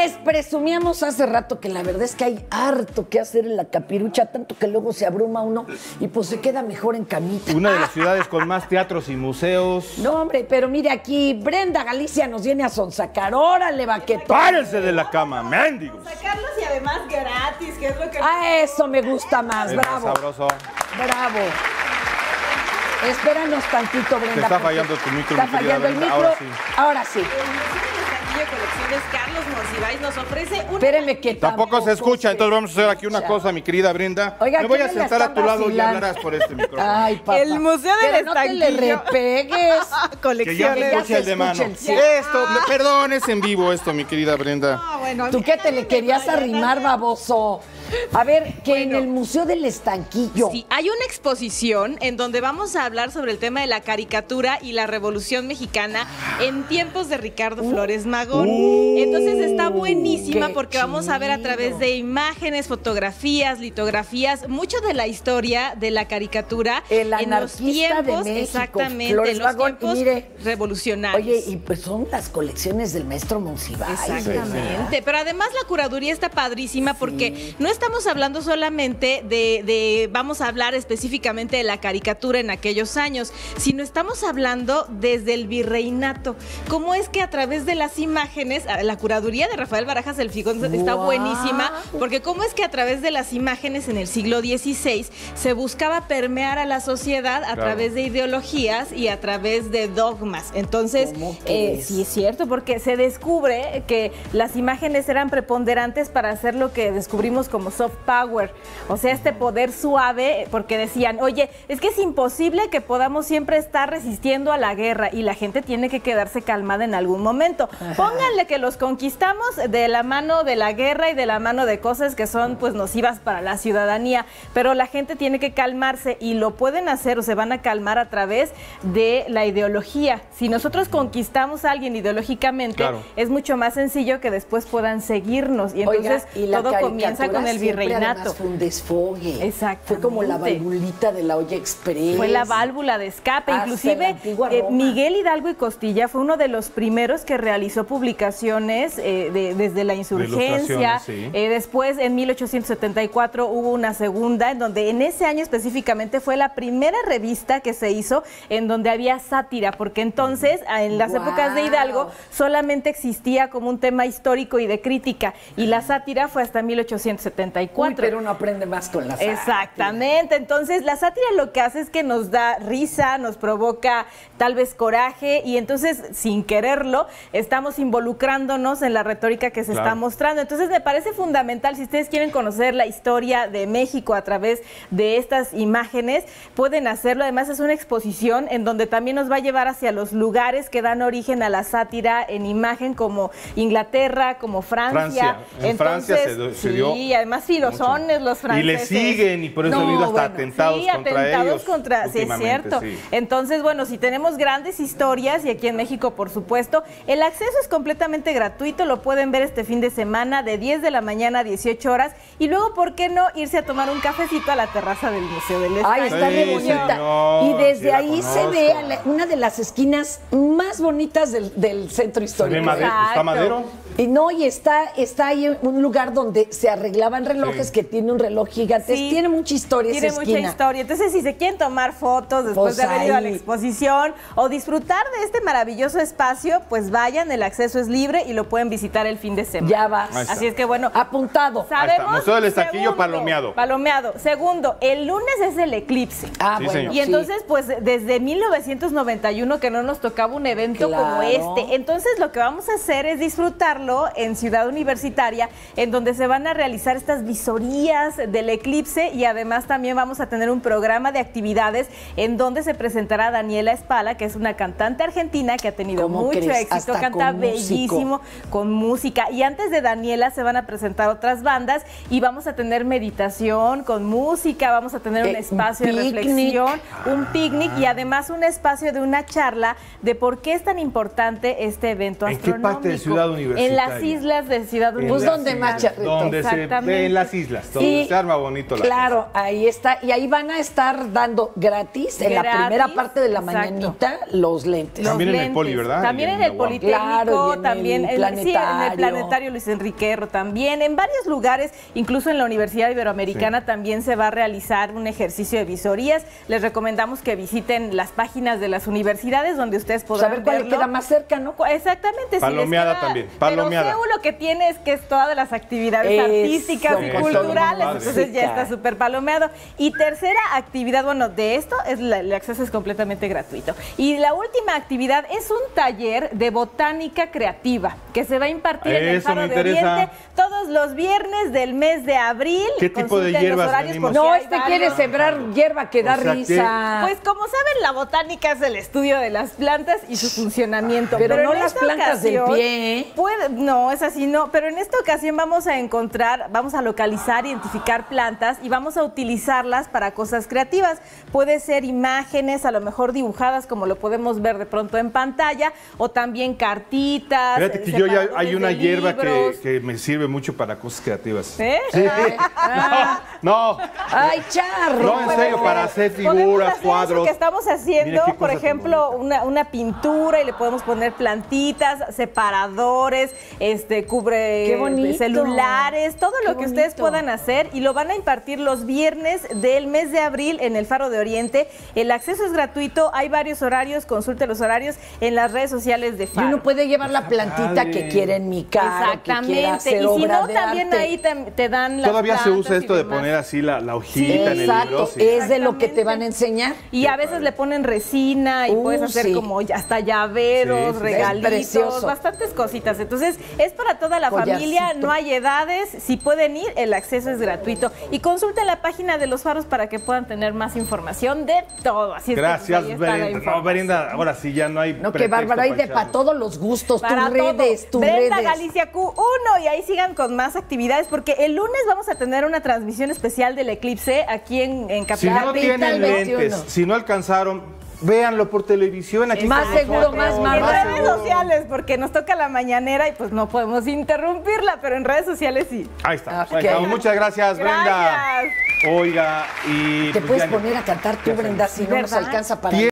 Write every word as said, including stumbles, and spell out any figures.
Les presumíamos hace rato que la verdad es que hay harto que hacer en la Capirucha, tanto que luego se abruma uno y pues se queda mejor en camita. Una de las ciudades con más teatros y museos. No, hombre, pero mire aquí, Brenda Galicia nos viene a sonsacar. ¡Órale, baquetón! ¡Párense de la cama, mendigos! Sacarlos y además gratis, que es lo que... Ah, eso me gusta más, Es bravo. más sabroso. Bravo. Espéranos tantito, Brenda. Te está fallando tu micro, Está mi querida fallando el Brenda. micro. Ahora sí. Ahora sí. Colecciones Carlos Monsiváis nos ofrece un... Espéreme que Tampoco se escucha, entonces vamos a hacer aquí una cosa, mi querida Brenda. Oiga, me voy ¿quién a me la sentar a está tu lado y vacilando? hablarás por este micrófono. Ay, papá. El Museo del Pero no te le Estanquillo. repegues. Que ya me Ya escuche se el de mano. escucha el sí. Esto, me- perdón, es en vivo esto, mi querida Brenda. Ah, bueno, ¿Tú qué te le querías arrimar, baboso? A ver, que en el Museo del Estanquillo. Sí, hay una exposición en donde vamos a hablar sobre el tema de la caricatura y la Revolución Mexicana en tiempos de Ricardo Flores Magón. Uh, Entonces está buenísima qué porque vamos a ver a través de imágenes, fotografías, litografías, mucho de la historia de la caricatura El en los anarquista de tiempos, México, exactamente, Flores en los Magón, y tiempos mire, revolucionarios. Oye, y pues son las colecciones del maestro Monsiváis. Exactamente, pero además la curaduría está padrísima porque no estamos hablando solamente de, de, vamos a hablar específicamente de la caricatura en aquellos años, sino estamos hablando desde el virreinato. ¿Cómo es que a través de las imágenes, la curaduría de Rafael Barajas del Figón está ¡Guau! buenísima, porque cómo es que a través de las imágenes en el siglo dieciséis se buscaba permear a la sociedad a Claro. través de ideologías y a través de dogmas. Entonces, ¿Cómo eh, crees? sí es cierto, porque se descubre que las imágenes eran preponderantes para hacer lo que descubrimos como soft power, o sea, este poder suave, porque decían, oye, es que es imposible que podamos siempre estar resistiendo a la guerra y la gente tiene que quedarse calmada en algún momento. Pónganle que los conquistamos de la mano de la guerra y de la mano de cosas que son pues nocivas para la ciudadanía, pero la gente tiene que calmarse y lo pueden hacer o se van a calmar a través de la ideología. Si nosotros conquistamos a alguien ideológicamente, Claro. es mucho más sencillo que después puedan seguirnos y entonces Oiga, y la todo comienza caricatura con el siempre, virreinato. además, fue un desfogue. Exactamente. Fue como la valvulita de la olla express. Fue la válvula de escape. Hasta Inclusive la antigua eh, Roma. Miguel Hidalgo y Costilla fue uno de los primeros que realizó publicaciones eh, de- desde la insurgencia. ilustraciones, sí. Eh, después, en mil ochocientos setenta y cuatro, hubo una segunda, en donde en ese año específicamente fue la primera revista que se hizo en donde había sátira, porque entonces, en las Guau. épocas de Hidalgo, solamente existía como un tema histórico y de crítica, y la sátira fue hasta mil ochocientos setenta y Uy, cuatro. pero uno aprende más con la sátira. Exactamente, entonces la sátira lo que hace es que nos da risa, nos provoca tal vez coraje y entonces sin quererlo estamos involucrándonos en la retórica que se Claro. está mostrando. Entonces me parece fundamental, si ustedes quieren conocer la historia de México a través de estas imágenes, pueden hacerlo. Además es una exposición en donde también nos va a llevar hacia los lugares que dan origen a la sátira en imagen, como Inglaterra, como Francia. Francia. En Francia se do- se dio sí, y además filosones los Y franceses. le siguen y por eso ha habido hasta bueno, atentados sí, contra atentados ellos. contra, sí, es últimamente, cierto. sí. Entonces, bueno, si tenemos grandes historias, y aquí en México, por supuesto, el acceso es completamente gratuito, lo pueden ver este fin de semana de diez de la mañana a dieciocho horas, y luego, ¿por qué no irse a tomar un cafecito a la terraza del Museo del Ay, Estanquillo? está Sí, re bonita. señor, y desde sí la ahí se conozco. ve a la- una de las esquinas más bonitas del, del centro ¿Se ve histórico. Madero? ¿Está Exacto. Madero? Y no, y está, está ahí un lugar donde se arreglaban relojes, Sí. que tiene un reloj gigante. Sí. Tiene mucha historia Tiene esa mucha esquina. historia. Entonces, si se quieren tomar fotos después Pues de haber ido a la ahí. exposición o disfrutar de este maravilloso espacio, pues vayan, el acceso es libre y lo pueden visitar el fin de semana. Ya vas. Ahí está. Así es que bueno, Apuntado. Ahí está, sabemos. Museo del Estanquillo, Segundo, palomeado. Palomeado. Segundo, el lunes es el eclipse. Ah, Sí, bueno. señor. Y sí. entonces, pues desde mil novecientos noventa y uno que no nos tocaba un evento Claro. como este. Entonces, lo que vamos a hacer es disfrutarlo en Ciudad Universitaria, en donde se van a realizar estas visorías del eclipse y además también vamos a tener un programa de actividades en donde se presentará Daniela Espala, que es una cantante argentina que ha tenido ¿Cómo mucho crees? éxito, Hasta canta con músico. bellísimo, con música. Y antes de Daniela se van a presentar otras bandas y vamos a tener meditación con música, vamos a tener un Eh, espacio de picnic. reflexión, un picnic y además un espacio de una charla de por qué es tan importante este evento ¿En qué astronómico. parte de Ciudad Universitaria? En las islas de Ciudad Universitaria. Pues donde más, Charrito. Donde se ve en las islas, donde Y, se arma bonito la claro, cosa. ahí está. Y ahí van a estar dando gratis, en la Gratis, primera parte de la exacto. mañanita, los lentes. Los También en el lentes. Poli, ¿verdad? También Y en en el la U A M. Politécnico, Claro, y en también el en, sí, en el Planetario. Planetario Luis Enrique Erro, también en varios lugares, incluso en la Universidad Iberoamericana Sí. también se va a realizar un ejercicio de visorías. Les recomendamos que visiten las páginas de las universidades donde ustedes podrán Saber cuál le verlo. queda más cerca, ¿no? Exactamente. Palomeada si les queda, también, palomeada. Pero C E U lo que tiene es que es todas las actividades Eso, artísticas y eso, culturales, padre. entonces ya está súper palomeado. Y tercera actividad, bueno, de esto es la- el acceso es completamente gratuito. Y la última actividad es un taller de botánica creativa que se va a impartir en el Eso Faro me de interesa. Oriente todos los viernes del mes de abril. ¿Qué tipo de Consulten los hierbas horarios venimos? porque No, hay este varios. quiere sembrar hierba que da O sea, risa. Pues como saben, la botánica es el estudio de las plantas y su funcionamiento. Pero no en las esta plantas del ocasión, pie, ¿eh? puede- no, es así, no. Pero en esta ocasión vamos a encontrar, vamos a localizar, identificar plantas y vamos a utilizarlas para cosas creativas. Puede ser imágenes, a lo mejor dibujadas, como lo podemos ver de pronto en pantalla, o también cartitas. Fíjate que eh, yo ya hay separadores una de hierba que, libros. que me sirve mucho para cosas creativas. ¿Eh? Sí. Ah. No, Ay, charro. no, en serio, para hacer Podemos figuras, hacer eso cuadros. que estamos haciendo, Mire qué por cosa tan ejemplo, bonita. una, una pintura y le podemos poner plantitas, separadores, este, cubre Qué bonito. celulares, todo Qué lo que ustedes bonito. puedan hacer y lo van a impartir los viernes del mes de abril en el Faro de Oriente. El acceso es gratuito, hay varios horarios, consulte los horarios en las redes sociales de Y Faro. uno puede llevar la plantita padre. que quiere en mi cara, que quiera Exactamente, hacer y si obra no, de también arte. ahí te, te dan las Todavía se usa plantas y esto de demás. poner así la, la hojita Sí, en el libro. exacto, sí. es de lo que te van a enseñar. Y Qué a veces padre. le ponen resina y Uh, puedes hacer sí. como hasta llaveros, Sí, sí, sí. regalitos, Es precioso. bastantes cositas. Entonces, es para toda la Collarcito. familia, no hay edades, si pueden ir, el acceso es gratuito. Y consulten la página de los faros para que puedan tener más información de todo. Así es que, Gracias, pues, ahí está la Belinda. No, información. Belinda, ahora sí ya no hay. No, que pretexto bárbara, hay de echarnos. para todos los gustos, Para tus redes, todo. tus Brenda redes. Galicia Q uno y ahí sigan con más actividades porque el lunes vamos a tener una transmisión especial del eclipse aquí en, en Si Capital. no Capital tienen veintiuno. lentes, si no alcanzaron, véanlo por televisión. Aquí Más con seguro, nosotros, más, más, En más redes seguro. sociales, porque nos toca la mañanera y pues no podemos interrumpirla, pero en redes sociales sí. Ahí está. Ok. Ahí estamos. Muchas gracias, Brenda. Gracias. Oiga, y. Te pues, puedes ya- poner a cantar tú, ya Brenda, si no nos ¿Verdad? alcanza para... Tiene